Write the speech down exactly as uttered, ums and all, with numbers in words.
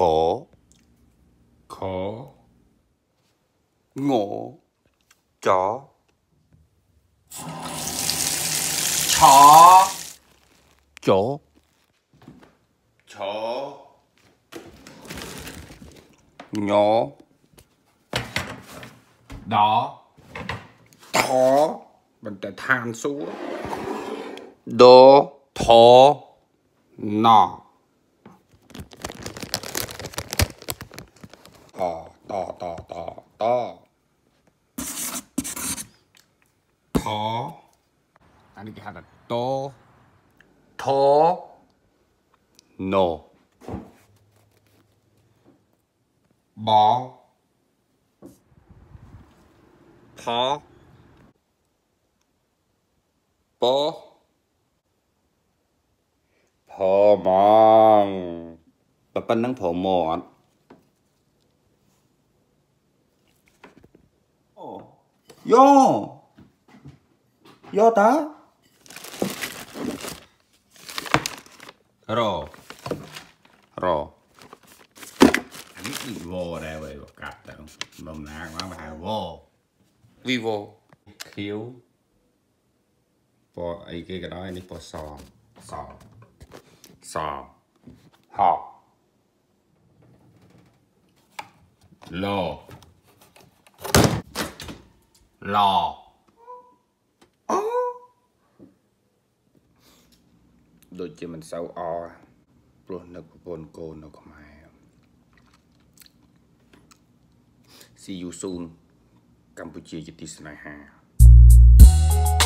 khổ khổ ngộ chó chó chó chó nhỏ đó thó mình tại than xuống đô thó nọ to to to to to thó anh đi cái hạt là to thó nô bó thó bó phò mòn bà phân năng phò mòn yo yo ta rồi rồi anh đi vô đây vậy một cặp đâu bầm nát quá mà hai vô vivo khiếu po ấy cái cái đó này po sò sò sò họ lò lò ដូចជាមិនសូវអព្រោះនៅប្រពន្ធកូននៅខ្មែរ See you soon កម្ពុជាជាទីស្នេហា